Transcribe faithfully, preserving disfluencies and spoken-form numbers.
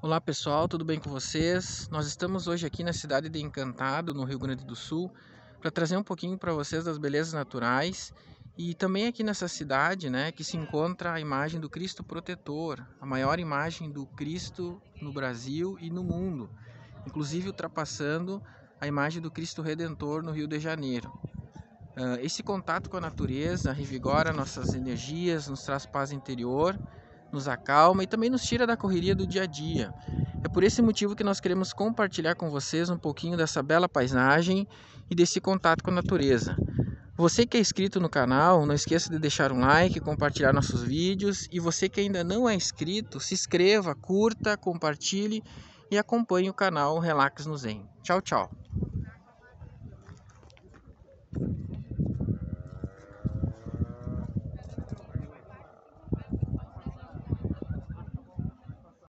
Olá pessoal, tudo bem com vocês? Nós estamos hoje aqui na cidade de Encantado, no Rio Grande do Sul, para trazer um pouquinho para vocês das belezas naturais e também aqui nessa cidade, né, que se encontra a imagem do Cristo Protetor, a maior imagem do Cristo no Brasil e no mundo, inclusive ultrapassando a imagem do Cristo Redentor no Rio de Janeiro. Esse contato com a natureza revigora nossas energias, nos traz paz interior, nos acalma e também nos tira da correria do dia a dia. É por esse motivo que nós queremos compartilhar com vocês um pouquinho dessa bela paisagem e desse contato com a natureza. Você que é inscrito no canal, não esqueça de deixar um like, compartilhar nossos vídeos, e você que ainda não é inscrito, se inscreva, curta, compartilhe e acompanhe o canal Relax no Zen. Tchau, tchau!